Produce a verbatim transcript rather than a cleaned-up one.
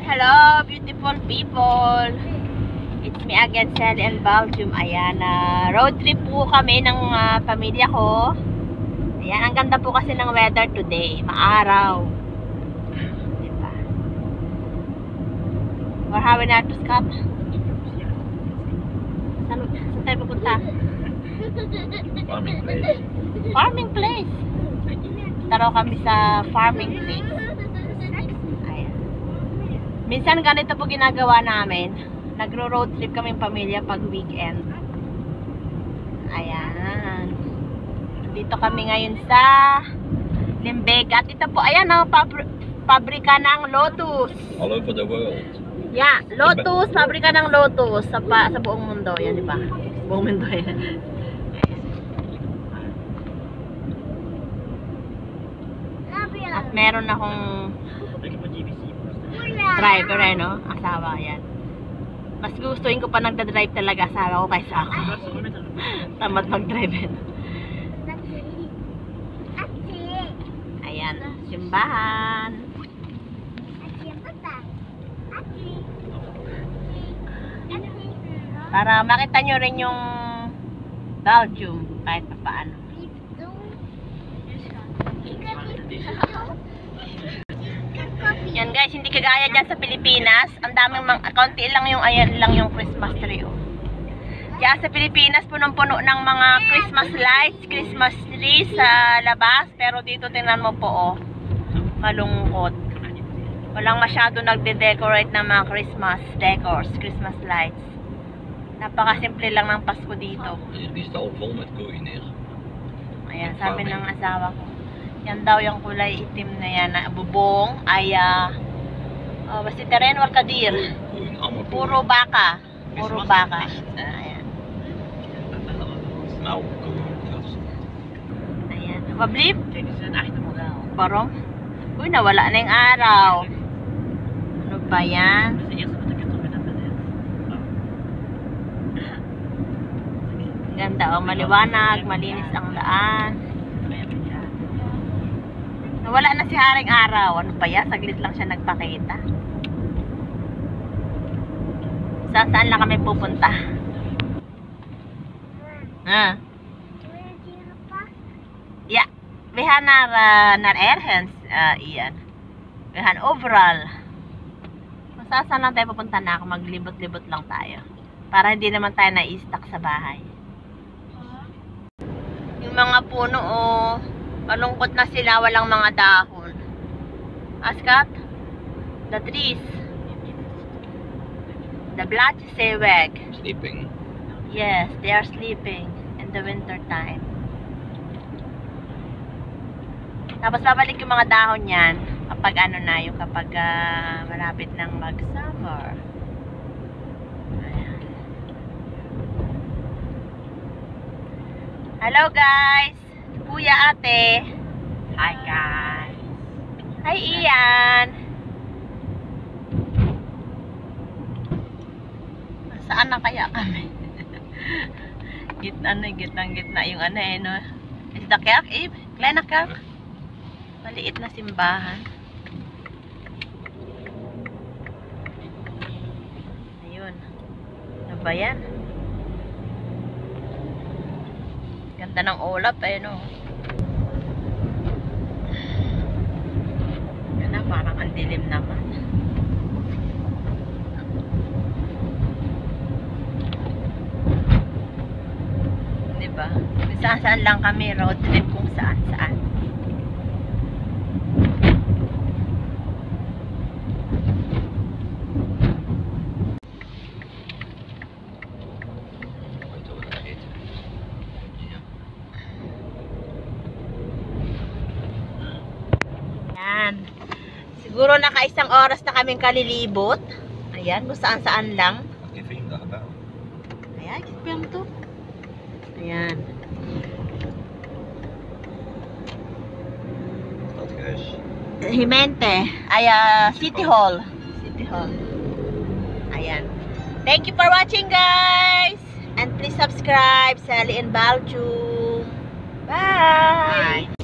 Hello, beautiful people. It's me again, Sally and Belgium. Ayan, uh, road trip po kami ng uh, pamilya ko. Ayan, ang ganda po kasi ng weather today. Maaraw. Diba? We're having our to Scott. Saan, saan tayo pupunta? Farming place. Farming place. Taro kami sa farming place. Ayan. Minsan ganito po ginagawa namin. Nagro-road trip kami pamilya pag weekend. Ayan. Dito kami ngayon sa Limbaga. At ito po, ayan o, pabr pabrika ng Lotus. All over the world. Yeah, Lotus, pabrika ng Lotus sa, pa, sa buong mundo. Yan, di ba? Buong mundo yan. At meron akong driver eh, no? Asawa, yan. Mas gustuin ko pa nagda-drive talaga asawa ko kaysa ako. Tamad mag-drive eh. Ayan, simbahan. Para makita nyo rin yung Belgium kahit pa paano. Yan guys, hindi kagaya dyan sa Pilipinas. Ang daming mga, kaunti lang yung, ayan lang yung Christmas tree. Oh. Diyan sa Pilipinas, punong-puno ng mga Christmas lights, Christmas tree sa labas. Pero dito tingnan mo po, oh, malungkot. Walang masyado nagde-decorate ng mga Christmas decors, Christmas lights. Napakasimple lang ng Pasko dito. Ayan, sabi ng asawa ko. Yan daw yung kulay itim na yan na bubong ay uh, uh, basta terreno kadir. Puro baka. Puro baka. Ayan. Ayan. Pablip? Parong? Uy, nawala na yung araw. Ano ba yan? Ganda o, maliwanag, malinis ang daan. Wala na si Haring Araw. Ano pa yan? Saglit lang siya nagpakita. Saan saan lang kami pupunta? Ah. Ja. We gaan naar, uh, naar ergens. Uh, iyan. We gaan overal. Saan saan lang tayo pupunta na ako? Maglibot-libot lang tayo. Para hindi naman tayo na-i-stuck sa bahay. Yung mga puno, oh. Malungkot na sila, walang mga dahon. Askat? The trees. The bladseweg. Sleeping. Yes, they are sleeping in the winter time. Tapos babalik yung mga dahon yan kapag ano na, yung kapag uh, malapit ng mag-summer. Hello guys! Kuya, ate. Hi guys. Hi Ian. Saan na kaya kami? Gitna na, gitnang gitna yung ano eh, no? Is the kerk, Eve? Kleine kerk? Maliit na simbahan. Ayun. Ano ba yan? Ganda ng ulap eh, no? Yan na, parang ang dilim naman. Diba? Saan-saan lang kami, road trip kung saan-saan. Siguro naka-isang oras na kaming kalilibot. Ayan, kung saan-saan lang. Ayan, kitpiyang to. Ayan. Himente. Ay, uh, City Hall. City Hall. Ayan. Thank you for watching, guys. And please subscribe, Sally and Belgium. Bye! Bye.